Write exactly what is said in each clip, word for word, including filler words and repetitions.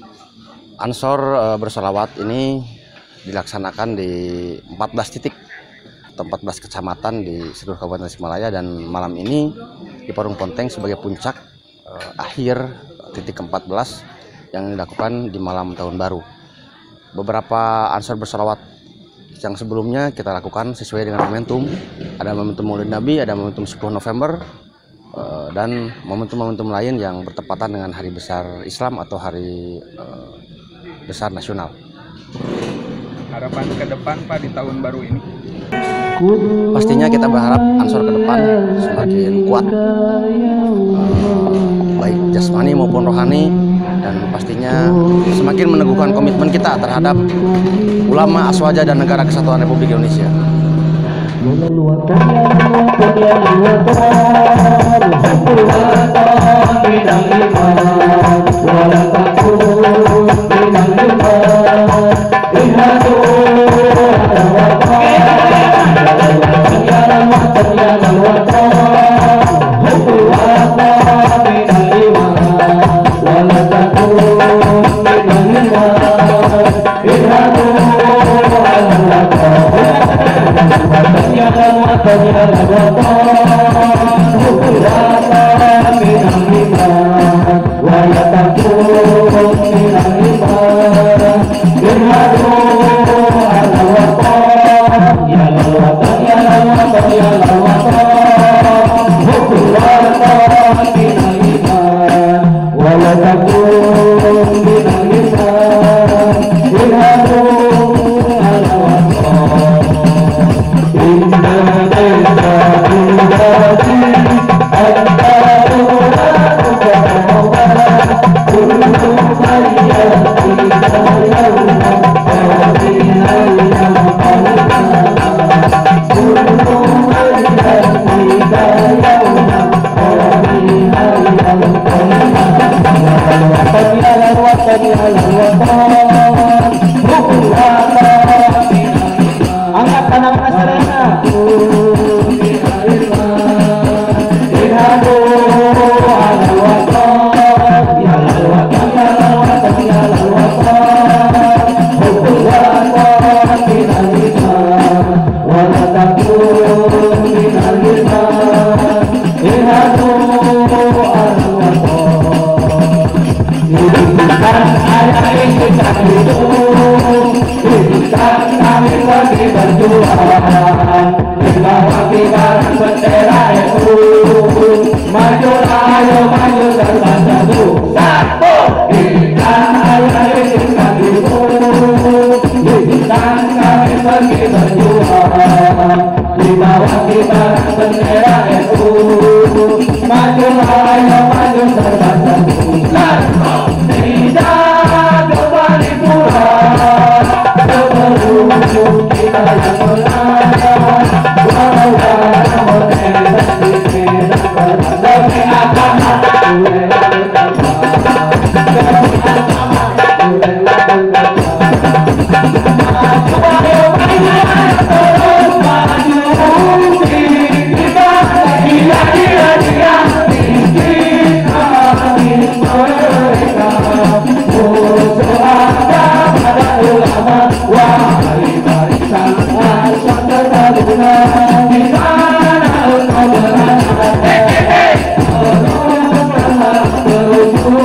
Ansor uh, bersolawat ini dilaksanakan di empat belas titik atau empat belas kecamatan di seluruh Kabupaten Tasikmalaya, dan malam ini di Parung Ponteng sebagai puncak uh, akhir titik ke empat belas yang dilakukan di malam tahun baru. Beberapa ansor bersolawat yang sebelumnya kita lakukan sesuai dengan momentum, ada momentum Maulid Nabi, ada momentum sepuluh November, uh, dan momentum-momentum lain yang bertepatan dengan hari besar Islam atau hari uh, besar nasional. Harapan ke depan Pak di tahun baru ini? Pastinya kita berharap ansor ke depan semakin kuat, uh, baik jasmani maupun rohani, dan pastinya semakin meneguhkan komitmen kita terhadap ulama, aswaja, dan negara kesatuan Republik Indonesia.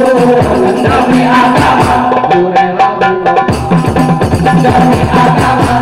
Demi agama